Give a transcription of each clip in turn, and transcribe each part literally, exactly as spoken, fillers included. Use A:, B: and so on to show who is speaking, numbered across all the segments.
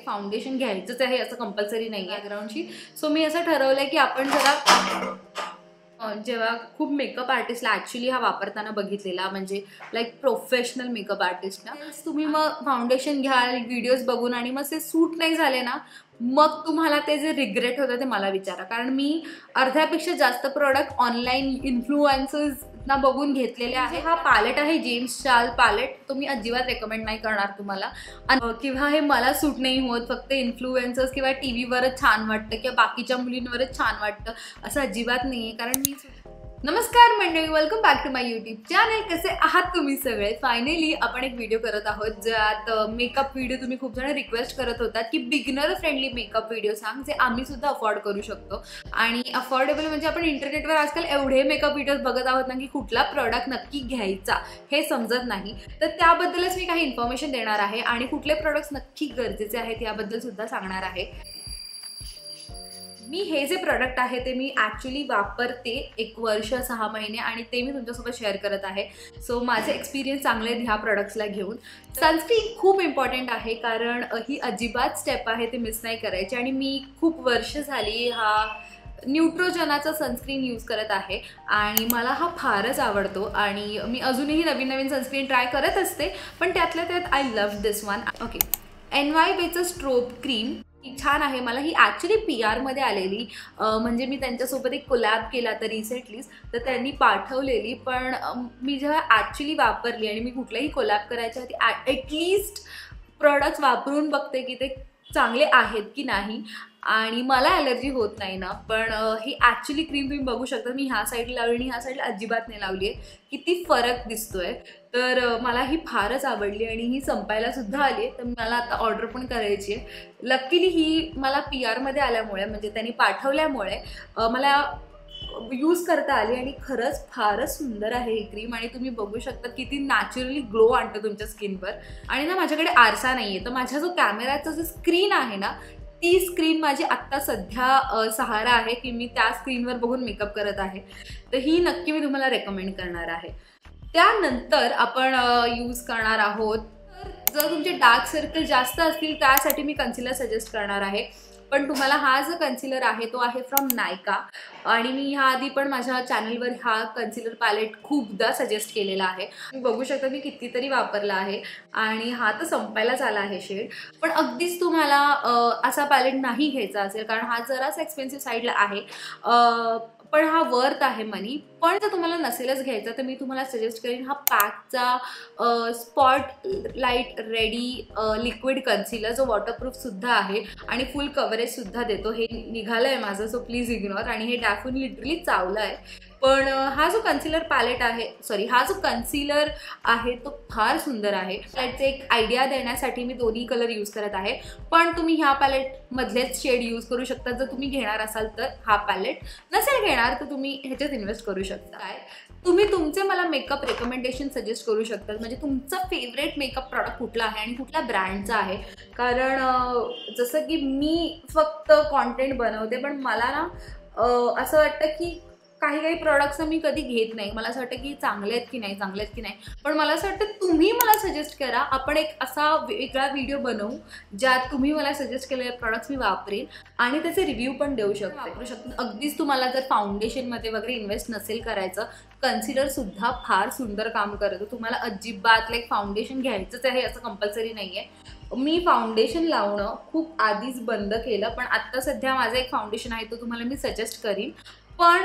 A: Foundation घ्यायचंच आहे असं compulsory नाही आहे बॅकग्राऊंडची. सो मी असं ठरवलं आहे की आपण जरा जेव्हा खूप मेकअप आर्टिस्टला ॲक्च्युली हा वापरताना बघितलेला, म्हणजे लाईक प्रोफेशनल मेकअप आर्टिस्ट ना, तुम्ही मग फाउंडेशन घ्याल व्हिडिओज बघून आणि मग ते सूट नाही झाले ना, मग तुम्हाला ते जे रिग्रेट होतं ते मला विचारा. कारण मी अर्ध्यापेक्षा जास्त प्रोडक्ट ऑनलाईन इन्फ्लुएन्सर्स ना बघून घेतलेले आहे. हा पॅलेट आहे जेम्स चार्ल्स पॅलेट, तो मी अजिबात रेकमेंड नाही करणार तुम्हाला. किंवा हे मला सूट नाही होत, फक्त इन्फ्लुएन्सर्स किंवा टी व्हीवरच छान वाटतं किंवा बाकीच्या मुलींवरच छान वाटतं असं अजिबात नाही आहे. कारण मी नमस्कार मंडळी, welcome back to my YouTube channel. कसे आहात तुम्ही सगळे? फायनली आपण एक व्हिडिओ करत आहोत ज्यात मेकअप व्हिडिओ तुम्ही खूप जण रिक्वेस्ट करत होतात की बिगिनर फ्रेंडली मेकअप व्हिडिओ सांग जे आम्ही सुद्धा अफोर्ड करू शकतो. आणि अफोर्डेबल म्हणजे आपण इंटरनेटवर आजकाल एवढे मेकअप व्हिडिओज बघत आहोत ना की कुठला प्रोडक्ट नक्की घ्यायचा हे समजत नाही. तर त्याबद्दलच मी काही इन्फॉर्मेशन देणार आहे आणि कुठले प्रोडक्ट्स नक्की गरजेचे आहेत याबद्दल सुद्धा सांगणार आहे. मी हे जे प्रोडक्ट आहे ते मी ॲक्च्युली वापरते एक वर्ष सहा महिने आणि ते मी तुमच्यासोबत शेअर करत आहे. सो माझे एक्सपिरियन्स चांगले आहेत ह्या प्रोडक्ट्सला घेऊन. सनस्क्रीन खूप इम्पॉर्टंट आहे कारण ही अजिबात स्टेप आहे ते मिस नाही करायची. आणि मी खूप वर्ष झाली हा न्यूट्रोजनाचा सनस्क्रीन यूज करत आहे आणि मला हा फारच आवडतो. आणि मी अजूनही नवीन नवीन सनस्क्रीन ट्राय करत असते, पण त्यातल्या त्यात I love this one. Okay, N Y बेचं स्ट्रोब क्रीम छान आहे. मला ही ॲक्च्युली पी आरमध्ये आलेली, म्हणजे मी त्यांच्यासोबत एक कोलॅब केला तर रिसेंटलीच, तर त्यांनी पाठवलेली. पण मी जेव्हा ॲक्च्युली वापरली आणि मी कुठलाही कोलॅब करायच्या आधी ॲटलिस्ट प्रोडक्ट्स वापरून बघते की ते चांगले आहेत की नाही. आणि मला ॲलर्जी होत नाही ना, पण ही ॲक्च्युली क्रीम तुम्ही बघू शकता. मी ह्या साईडला लावली आणि ह्या साईडला अजिबात नाही लावली आहे. किती फरक दिसतोय. तर मला ही फारच आवडली आणि ही संपायला सुद्धा आली आहे, तर मला आता ऑर्डर पण करायची आहे. लकीली ही मला पी आरमध्ये आल्यामुळे, म्हणजे त्यांनी पाठवल्यामुळे मला यूज करता आली आणि खरंच फारच सुंदर आहे ही क्रीम. आणि तुम्ही बघू शकता किती नॅचरली ग्लो आणतं तुमच्या स्किनवर. आणि ना माझ्याकडे आरसा नाही आहे, तर माझ्या जो कॅमेराचा जो स्क्रीन आहे ना, ती स्क्रीन माझी आत्ता सध्या सहारा आहे की मी त्या स्क्रीनवर बघून मेकअप करत आहे. तर ही नक्की मी तुम्हाला रेकमेंड करणार आहे. त्यानंतर आपण यूज करणार आहोत, जर तुमचे डार्क सर्कल जास्त असतील त्यासाठी मी कन्सिलर सजेस्ट करणार आहे. पण तुम्हाला हा जो कन्सिलर आहे तो आहे फ्रॉम नायका आणि मी ह्या आधी पण माझ्या चॅनलवर हा कन्सिलर पॅलेट खूपदा सजेस्ट केलेला आहे. तुम्ही बघू शकता मी कितीतरी वापरला आहे आणि हा तर संपायलाच आला आहे शेड. पण अगदीच तुम्हाला असा पॅलेट नाही घ्यायचा असेल कारण हा जरासा एक्सपेन्सिव्ह साईडला आहे, पण हा वर्थ आहे मनी. पण जर तुम्हाला नसेलच घ्यायचा तर मी तुम्हाला सजेस्ट करेन हा पॅकचा spot light ready liquid concealer, जो वॉटरप्रूफसुद्धा आहे आणि फुल कव्हरेजसुद्धा देतो. हे निघालं आहे माझं, सो प्लीज इग्नोर. आणि हे डॅफून लिटरली चावलं आहे. पण हा जो कन्सिलर पॅलेट आहे, सॉरी हा जो कन्सिलर आहे तो फार सुंदर आहे. त्याचे एक आयडिया देण्यासाठी मी दोन्ही कलर यूज करत आहे. पण तुम्ही ह्या पॅलेटमधलेच शेड यूज करू शकता जर तुम्ही घेणार असाल तर. हा पॅलेट नसेल घेणार तर तुम्ही ह्याच्यात इन्व्हेस्ट करू शकता. काय तुम्ही तुमचे मला मेकअप रेकमेंडेशन सजेस्ट करू शकता, म्हणजे तुमचा फेवरेट मेकअप प्रॉडक्ट कुठला आहे आणि कुठल्या ब्रँडचा आहे. कारण जसं की मी फक्त कॉन्टेंट बनवते, पण मला ना असं वाटतं की काही काही प्रोडक्ट्स मी कधी घेत नाही. मला असं वाटतं की चांगले आहेत की नाही, चांगले आहेत की नाही. पण मला असं वाटतं तुम्ही मला सजेस्ट करा, आपण एक असा वेगळा व्हिडिओ बनवू ज्यात तुम्ही मला सजेस्ट केलेले प्रोडक्ट्स मी वापरेन आणि त्याचे रिव्ह्यू पण देऊ शकतो वापरू शकतो. अगदीच तुम्हाला जर फाउंडेशनमध्ये वगैरे इन्व्हेस्ट नसेल करायचं, कन्सिलरसुद्धा फार सुंदर काम करतो. तुम्हाला अजिबात लाईक फाउंडेशन घ्यायचंच आहे असं कंपल्सरी नाही आहे. मी फाउंडेशन लावणं खूप आधीच बंद केलं, पण आत्ता सध्या माझं एक फाउंडेशन आहे तो तुम्हाला मी सजेस्ट करीन. पण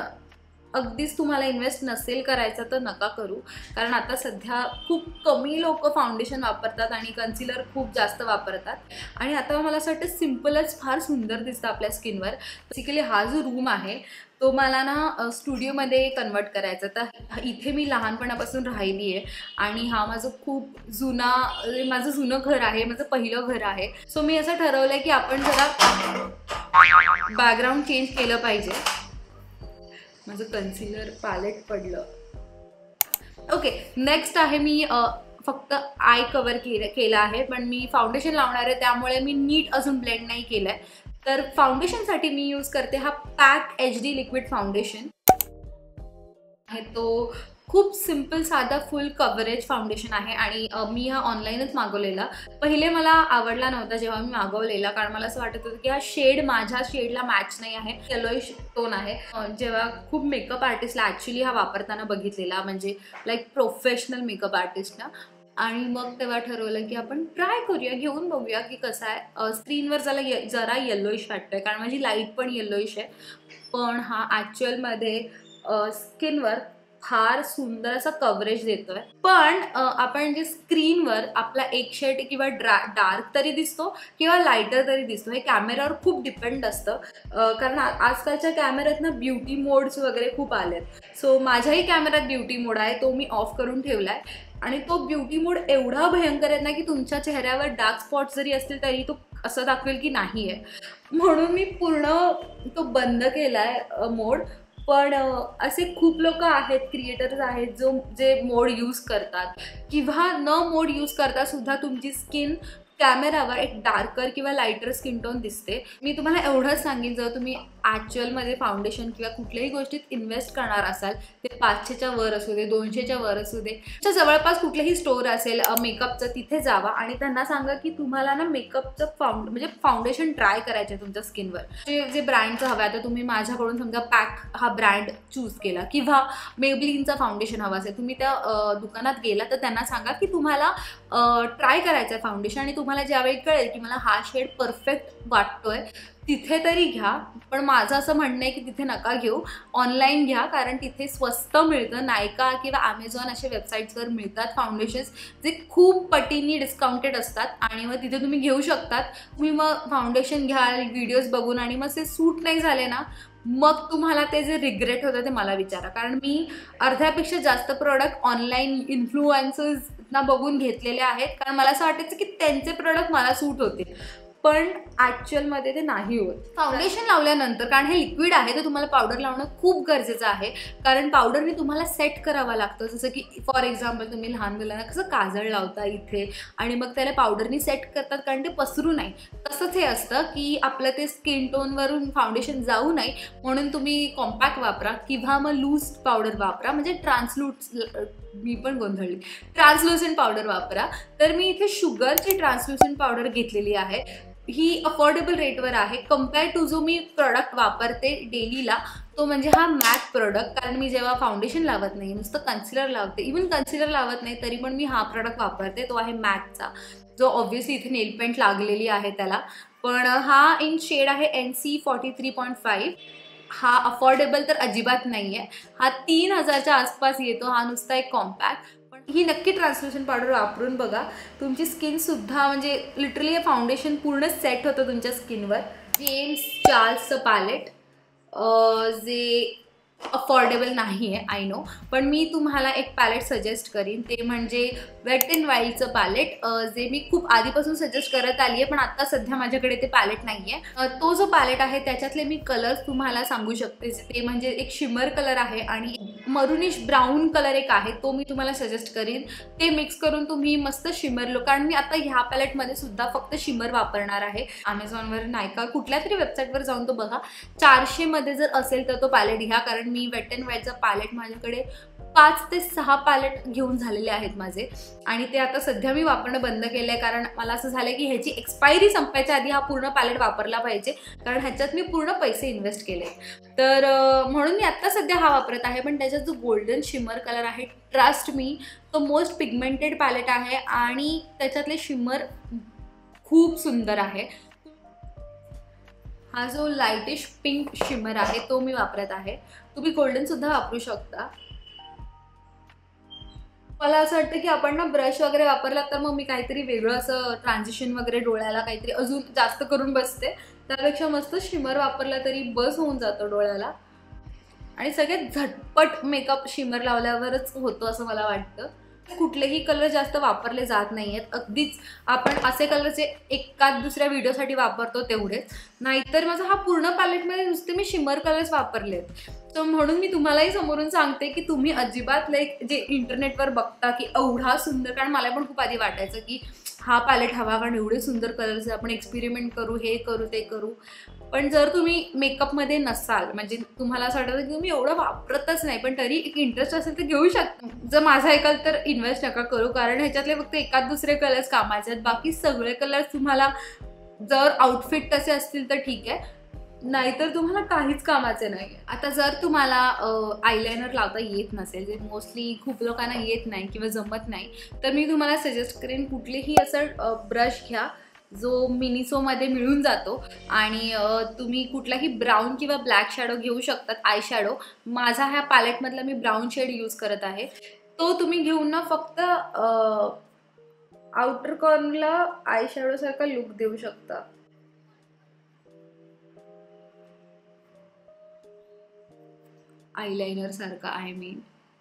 A: अगदीच तुम्हाला इन्व्हेस्ट नसेल करायचं तर नका करू, कारण आता सध्या खूप कमी लोक फाउंडेशन वापरतात आणि कन्सिलर खूप जास्त वापरतात. आणि आता मला असं वाटतं सिम्पलच फार सुंदर दिसतं आपल्या स्किनवर. बेसिकली हा जो रूम आहे तो मला ना स्टुडिओमध्ये कन्वर्ट करायचा. तर इथे मी लहानपणापासून राहिली आहे आणि हा माझं खूप जुना माझं जुनं घर आहे, माझं पहिलं घर आहे. सो मी असं ठरवलं आहे की आपण जरा बॅकग्राऊंड चेंज केलं पाहिजे. माझं कन्सिलर पॅलेट पडलं. ओके, नेक्स्ट आहे मी फक्त आय कवर केलं केलं आहे, पण मी फाउंडेशन लावणार आहे त्यामुळे मी नीट अजून ब्लेंड नाही केलं आहे. तर फाउंडेशनसाठी मी यूज करते हा pack H D liquid foundation आहे. तो खूप सिम्पल साधा फुल कव्हरेज फाउंडेशन आहे आणि मी हा ऑनलाईनच मागवलेला. पहिले मला आवडला नव्हता जेव्हा मी मागवलेला, कारण मला असं वाटत होतं की हा शेड माझ्या शेडला मॅच नाही आहे, येलोइश टोन आहे. जेव्हा खूप मेकअप आर्टिस्टला ॲक्च्युली हा वापरताना बघितलेला, म्हणजे लाईक प्रोफेशनल मेकअप आर्टिस्टना, आणि मग तेव्हा ठरवलं की आपण ट्राय करूया, घेऊन बघूया की कसं आहे. स्क्रीनवर जरा ये जरा येल्लोइश वाटतोय कारण माझी लाईट पण येल्लोइश आहे, पण हा ॲक्च्युअलमध्ये स्किनवर फार सुंदर असा कव्हरेज देतोय. पण आपण जे स्क्रीनवर आपला एक शेड किंवा ड्रा डार्क तरी दिसतो किंवा लाईटर तरी दिसतो, हे कॅमेऱ्यावर खूप डिपेंड असतं. कारण आजकालच्या कॅमेऱ्यात ना ब्युटी मोड्स वगैरे खूप आलेत. सो माझ्याही कॅमेऱ्यात ब्युटी मोड आहे, तो मी ऑफ करून ठेवलाय आणि तो ब्युटी मोड एवढा भयंकर आहे ना की तुमच्या चेहऱ्यावर डार्क स्पॉट्स जरी असतील तरी तो असं दाखवेल की नाही आहे, म्हणून मी पूर्ण तो बंद केलाय मोड. पण असे खूप लोक आहेत, क्रिएटर्स आहेत जो जे मोड यूज करतात किंवा न मोड यूज करता सुद्धा तुमची स्किन कॅमेरावर एक डार्कर किंवा लाईटर स्किन टोन दिसते. मी तुम्हाला एवढंच सांगेन, जर तुम्ही ॲक्च्युअलमध्ये फाउंडेशन किंवा कुठल्याही गोष्टीत इन्व्हेस्ट करणार असाल, ते पाचशेच्या वर असू दे, दोनशेच्या वर असू दे, तुमच्या जवळपास कुठलेही स्टोअर असेल मेकअपचं, तिथे जावा आणि त्यांना सांगा की तुम्हाला ना मेकअपचं फाउंड म्हणजे फाउंडेशन ट्राय करायचं आहे तुमच्या स्किनवर. जे जे ब्रँडचं हवं आहे, आता तुम्ही माझ्याकडून समजा पॅक हा ब्रँड चूज केला किंवा मेबलिनचं फाउंडेशन हवं असेल, तुम्ही त्या दुकानात गेला तर त्यांना सांगा की तुम्हाला ट्राय करायचं आहे फाउंडेशन आणि तुम्हाला ज्यावेळी कळेल की मला हा शेड परफेक्ट वाटतोय तिथे तरी घ्या. पण माझं असं म्हणणं आहे की तिथे नका घेऊ, ऑनलाईन घ्या, कारण तिथे स्वस्त मिळतं. नायका किंवा ॲमेझॉन अशा वेबसाईट्सवर मिळतात फाउंडेशन्स जे खूप पटीने डिस्काउंटेड असतात आणि मग तिथे तुम्ही घेऊ शकतात. तुम्ही मग फाउंडेशन घ्याल व्हिडिओज बघून आणि मग ते सूट नाही झाले ना, मग तुम्हाला ते जे रिग्रेट होतं ते मला विचारा. कारण मी अर्ध्यापेक्षा जास्त प्रोडक्ट ऑनलाईन इन्फ्लुएन्सर्सना बघून घेतलेले आहेत, कारण मला असं वाटायचं की त्यांचे प्रोडक्ट मला सूट होतील, पण ॲक्च्युअलमध्ये ते नाही होत. फाउंडेशन लावल्यानंतर, कारण हे लिक्विड आहे तर तुम्हाला पावडर लावणं खूप गरजेचं आहे, कारण पावडरने तुम्हाला सेट करावं लागतं. जसं की फॉर एक्झाम्पल तुम्ही लहान मुलांना कसं काजळ लावता इथे आणि मग त्याला पावडरनी सेट करतात कारण ते पसरू नाही, तसंच हे असतं की आपलं ते स्किन टोनवरून फाउंडेशन जाऊ नये म्हणून तुम्ही कॉम्पॅक्ट वापरा किंवा मग लूज पावडर वापरा, म्हणजे ट्रान्सलूट मी पण गोंधळली ट्रान्सलुसेंट पावडर वापरा. तर मी इथे शुगरची ट्रान्सलुसेंट पावडर घेतलेली आहे. ही अफोर्डेबल रेटवर आहे कम्पेअर टू जो मी प्रोडक्ट वापरते डेलीला, तो म्हणजे हा मॅक प्रोडक्ट. कारण मी जेव्हा फाउंडेशन लावत नाही, नुसतं कन्सिलर लावते, इवन कन्सिलर लावत नाही तरी पण मी हा प्रोडक्ट वापरते, तो आहे मॅकचा, जो ऑब्व्हियसली इथे नेल पेंट लागलेली आहे त्याला. पण हा इन शेड आहे N C forty three point five. हा अफोर्डेबल तर अजिबात नाही आहे, हा तीन हजारच्या आसपास येतो. हा नुसता एक कॉम्पॅक्ट. पण ही नक्की ट्रान्सल्युशन पावडर वापरून बघा, तुमची स्किनसुद्धा म्हणजे लिटरली हे फाउंडेशन पूर्ण सेट होतं तुमच्या स्किनवर. जेम्स चार्ल्सचं पॅलेट जे अफोर्डेबल नाही आहे आय नो, पण मी तुम्हाला एक पॅलेट सजेस्ट करीन, ते म्हणजे वेट अँड वाईल्डचं पॅलेट, जे मी खूप आधीपासून सजेस्ट करत आली आहे, पण आता सध्या माझ्याकडे ते पॅलेट नाही आहे. तो जो पॅलेट आहे त्याच्यातले मी कलर्स तुम्हाला सांगू शकते, ते म्हणजे एक शिमर कलर आहे आणि मरुनिश ब्राऊन कलर एक आहे, तो मी तुम्हाला सजेस्ट करीन. ते मिक्स करून तुम्ही मस्त शिमर लो, कारण मी आता ह्या पॅलेटमध्ये सुद्धा फक्त शिमर वापरणार आहे. अमेझॉनवर नायका कुठल्या तरी वेबसाईटवर जाऊन तो बघा, चारशेमध्ये जर असेल तर तो पॅलेट घ्या, कारण मी वेट अँड वाईल्डचा पॅलेट माझ्याकडे पाच ते सहा पॅलेट घेऊन झालेले आहेत माझे, आणि ते आता सध्या मी वापरणं बंद केलं आहे, कारण मला असं झालं की ह्याची एक्सपायरी संपायच्या आधी हा पूर्ण पॅलेट वापरला पाहिजे, कारण ह्याच्यात मी पूर्ण पैसे इन्व्हेस्ट केले. तर म्हणून मी आत्ता सध्या हा वापरत आहे. पण त्याच्यात जो गोल्डन शिमर कलर आहे, ट्रस्ट मी, तो मोस्ट पिगमेंटेड पॅलेट आहे आणि त्याच्यातले शिमर खूप सुंदर आहे. हा जो लाईटिश पिंक शिमर आहे तो मी वापरत आहे. तुम्ही गोल्डन सुद्धा वापरू शकता. मला असं वाटतं की आपण ना ब्रश वगैरे वापरला तर मग मी काहीतरी वेगळं असं ट्रान्झिशन वगैरे डोळ्याला काहीतरी अजून जास्त करून बसते, त्यापेक्षा मस्त शिमर वापरला तरी बस होऊन जातो डोळ्याला. आणि सगळ्यात झटपट मेकअप शिमर लावल्यावरच होतो असं मला वाटतं. कुठलेही कलर जास्त वापरले जात नाही आहेत, अगदीच आपण असे कलर जे एकाच दुसऱ्या व्हिडिओसाठी वापरतो तेवढेच, नाहीतर माझा हा पूर्ण पॅलेटमध्ये नुसते मी शिमर कलर्स वापरलेत. तर म्हणून मी तुम्हालाही समोरून सांगते की तुम्ही अजिबात लाईक जे इंटरनेटवर बघता की एवढा सुंदर, कारण मला पण खूप आधी वाटायचं की हा पॅलेट हवा कारण एवढे सुंदर कलर्स आहे, आपण एक्सपेरिमेंट करू, हे करू ते करू. पण जर तुम्ही मेकअपमध्ये नसाल, म्हणजे तुम्हाला असं वाटतं की तुम्ही एवढं वापरतच नाही पण तरी एक इंटरेस्ट असेल तर घेऊ शकता. जर माझा ऐकाल तर इन्व्हेस्ट नका करू, कारण ह्याच्यातले फक्त एकाच दुसरे कलर्स कामाचे आहेत. बाकी सगळे कलर्स तुम्हाला जर आउटफिट तसे असतील तर ठीक आहे, नाहीतर तुम्हाला काहीच कामाचे नाही. आता जर तुम्हाला आयलायनर लावता येत नसेल, जे मोस्टली खूप लोकांना येत नाही किंवा जमत नाही, तर मी तुम्हाला सजेस्ट करेन कुठलेही असं ब्रश घ्या जो मिनिसोमध्ये मिळून जातो आणि तुम्ही कुठलाही ब्राऊन किंवा ब्लॅक शॅडो घेऊ शकतात, आय शॅडो. माझा ह्या पॅलेटमधला मी ब्राऊन शेड यूज करत आहे. तो तुम्ही घेऊन ना फक्त आउटर कॉर्नरला आय शॅडो सारखा लुक देऊ शकता. आयलाइनर सारखा, आय मीन.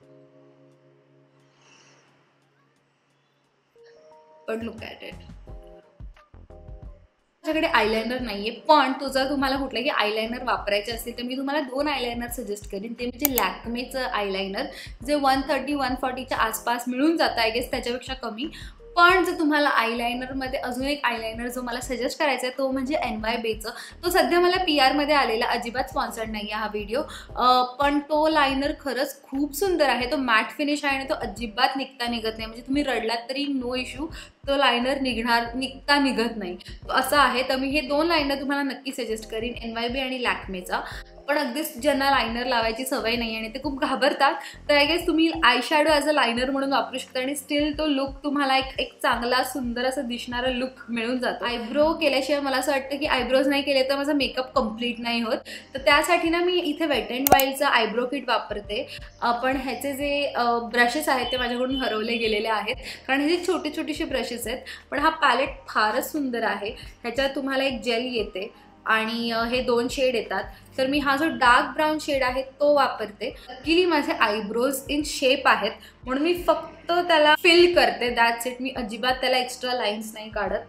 A: पण लुक ॲट इट. माझ्याकडे आयलाइनर नाहीये, पण तो जर तुम्हाला कुठलाही आयलाइनर वापरायचे असेल तर मी तुम्हाला दोन आयलाइनर सजेस्ट करीन. ते म्हणजे लॅक्मेचं आयलाइनर, जे वन थर्टी वन फॉर्टीच्या आसपास मिळून जातं, आय गेस त्याच्यापेक्षा कमी. पण जर तुम्हाला आयलाइनरमध्ये अजून एक आयलाइनर जो मला सजेस्ट करायचा आहे तो म्हणजे एन वाय बेचं. तो सध्या मला पी आरमध्ये आलेला, अजिबात स्पॉन्सर्ड नाही आहे हा व्हिडिओ, पण तो लायनर खरंच खूप सुंदर आहे. तो मॅट फिनिश आहे आणि तो अजिबात निघता निघत नाही, म्हणजे तुम्ही रडलात तरी नो इश्यू, तो लायनर निघणार निघता निघत नाही, असं आहे. तर मी हे दोन लायनर तुम्हाला नक्की सजेस्ट करीन, एन वाय बी आणि लॅक्मेचा. पण अगदीच ज्यांना लायनर लावायची सवय नाही आणि ते खूप घाबरतात, तर आय गेस तुम्ही eye shadow as a liner म्हणून वापरू शकता आणि स्टील तो लुक तुम्हाला एक एक चांगला सुंदर असं दिसणारा लुक मिळून जातो. आयब्रो केल्याशिवाय मला असं वाटतं की आयब्रोज नाही केले तर माझा मेकअप कम्प्लीट नाही होत. तर त्यासाठी ना मी इथे वेट अँड वाईल्डचा आयब्रो किट वापरते. पण ह्याचे जे ब्रशेस आहेत ते माझ्याकडून हरवले गेलेले आहेत, कारण हे जे छोटे छोटेसे ब्रशेस आहेत. पण हा पॅलेट फारच सुंदर आहे. ह्याच्यात तुम्हाला एक जेल येते आणि हे दोन शेड येतात. तर मी हा जो डार्क ब्राऊन शेड आहे तो वापरते. लकीली माझे आयब्रोज इन शेप आहेत म्हणून मी फक्त त्याला फिल करते, दॅट्स इट. मी अजिबात त्याला एक्स्ट्रा लाईन्स नाही काढत.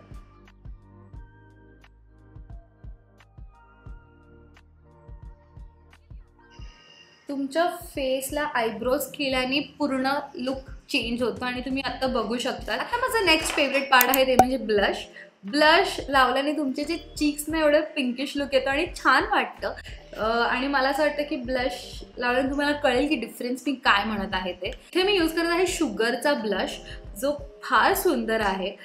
A: तुमच्या फेसला आयब्रोज केल्याने पूर्ण लुक चेंज होतो आणि तुम्ही आता बघू शकता. आता माझा नेक्स्ट फेवरेट पार्ट आहे ते म्हणजे ब्लश. ब्लश लावल्याने तुमचे जे चीक्स ना एवढं पिंकिश लुक येतो आणि छान वाटतं. आणि मला असं वाटतं की ब्लश लावल्याने तुम्हाला कळेल की डिफरन्स मी काय म्हणत आहे ते. इथे मी यूज करत आहे शुगरचा ब्लश, जो फार सुंदर आहे.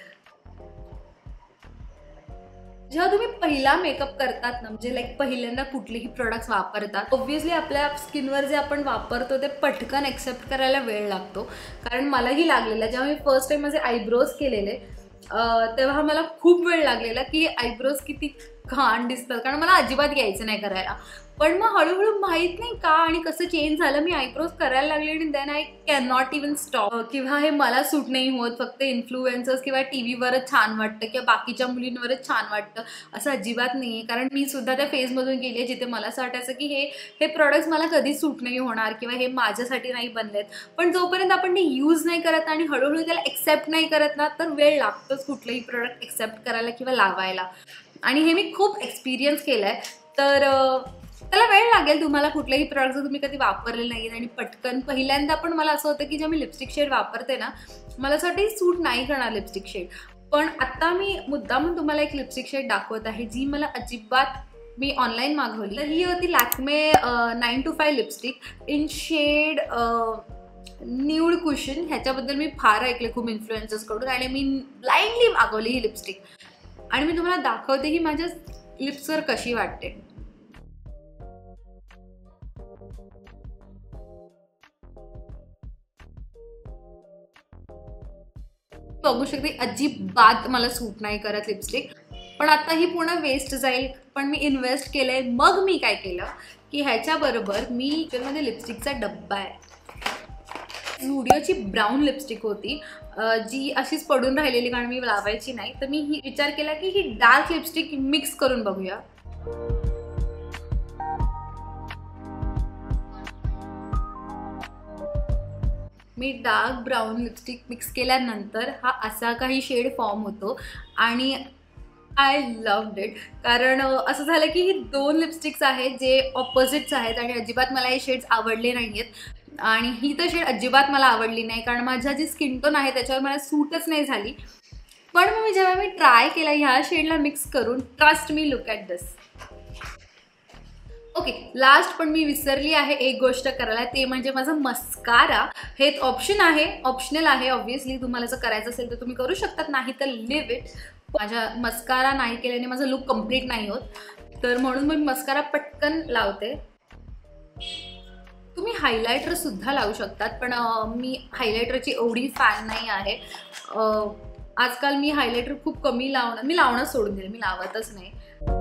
A: जेव्हा तुम्ही पहिला मेकअप करतात ना, म्हणजे लाईक पहिल्यांदा कुठलेही प्रोडक्ट्स वापरतात, ऑब्व्हियसली आपल्या स्किनवर जे आपण वापरतो ते पटकन एक्सेप्ट करायला वेळ लागतो. कारण मलाही लागलेला, जेव्हा मी फर्स्ट टाइम माझे आयब्रोज केलेले तेव्हा मला खूप वेळ लागलेला की आयब्रोज किती घाण दिसतात, कारण मला अजिबात यायचं नाही करायला. पण मग हळूहळू माहीत नाही का आणि कसं चेंज झालं, मी आयब्रोज करायला लागले आणि then I can not even stop. किंवा हे मला सूट नाही होत, फक्त इन्फ्लुएन्सर्स किंवा टी व्हीवरच छान वाटतं किंवा बाकीच्या मुलींवरच छान वाटतं, असं अजिबात नाही आहे. कारण मी सुद्धा त्या फेजमधून गेली आहे जिथे मला असं वाटायचं की हे हे प्रॉडक्ट्स मला कधीच सूट नाही होणार किंवा हे माझ्यासाठी नाही बनलेत. पण जोपर्यंत आपण ते यूज नाही करत आणि हळूहळू त्याला एक्सेप्ट नाही करत ना, तर वेळ लागतोच कुठलंही प्रोडक्ट एक्सेप्ट करायला किंवा लावायला. आणि हे मी खूप एक्सपिरियन्स केलं आहे. तर त्याला वेळ लागेल तुम्हाला कुठलेही प्रॉडक्ट जर तुम्ही कधी वापरले नाही आणि पटकन पहिल्यांदा. पण मला असं होतं की जेव्हा मी लिपस्टिक शेड वापरते ना, मला असं वाटतं सूट नाही करणार लिपस्टिक शेड. पण आता मी मुद्दामून तुम्हाला एक लिपस्टिक शेड दाखवत आहे जी मला अजिबात मी ऑनलाईन मागवली. तर ही होती Lakme nine two five lipstick in shade nude cushion. ह्याच्याबद्दल मी फार ऐकले खूप इन्फ्लुएन्सर्सकडून आणि मी ब्लाइंडली मागवली ही लिपस्टिक. आणि मी तुम्हाला दाखवते ही माझ्या लिप्सवर कशी वाटते. बघू शकते अजिबात मला सूट नाही करत लिपस्टिक. पण आता ही पूर्ण वेस्ट जाईल, पण मी इन्व्हेस्ट केलंय. मग मी काय केलं की ह्याच्याबरोबर मी मध्ये लिपस्टिकचा डब्बा आहे. झुडिओची ब्राऊन लिपस्टिक होती जी अशीच पडून राहिलेली कारण मी लावायची नाही. तर मी ही विचार केला की ही डार्क लिपस्टिक मिक्स करून बघूया. मी डार्क ब्राऊन लिपस्टिक मिक्स केल्यानंतर हा असा काही शेड फॉर्म होतो आणि आय लव्हड इट. कारण असं झालं की ही दोन लिपस्टिक्स आहेत जे ऑपोजिट्स आहेत आणि अजिबात मला हे शेड्स आवडले नाही आहेत. आणि ही तर शेड अजिबात मला आवडली नाही कारण माझ्या जी स्किन टोन आहे त्याच्यावर मला सूटच नाही झाली. पण मग मी जेव्हा मी ट्राय केला ह्या शेडला मिक्स करून, trust me, look at this. Okay, last पण मी विसरली आहे एक गोष्ट करायला, ते म्हणजे माझं मस्कारा. हे ऑप्शन आहे, ऑप्शनल आहे. ऑब्व्हियसली तुम्हाला जर करायचं असेल तर तुम्ही करू शकतात, नाही तर लिव्ह इट. माझ्या मस्कारा नाही केल्याने माझा लुक कम्प्लीट नाही होत, तर म्हणून मी मस्कारा पटकन लावते. तुम्ही हायलायटर सुद्धा लावू शकतात, पण मी हायलायटरची एवढी फॅन नाही आहे. आजकाल मी हायलायटर खूप कमी लावणं, मी लावणं सोडून दिलं, मी लावतच नाही.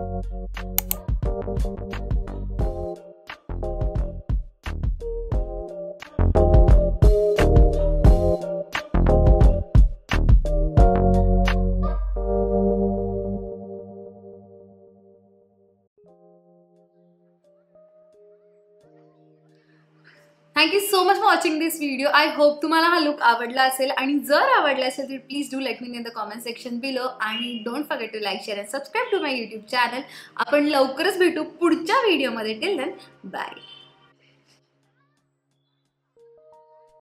A: Thank you so much for watching this video. I hope तुम्हाला हा लुक आवडला असेल, आणि जर आवडला असेल तर please do let me in the comment section below, आणि don't forget to like, share and subscribe to my YouTube channel. आपण लवकरच भेटू पुढच्या व्हिडिओमध्ये. Till then, bye.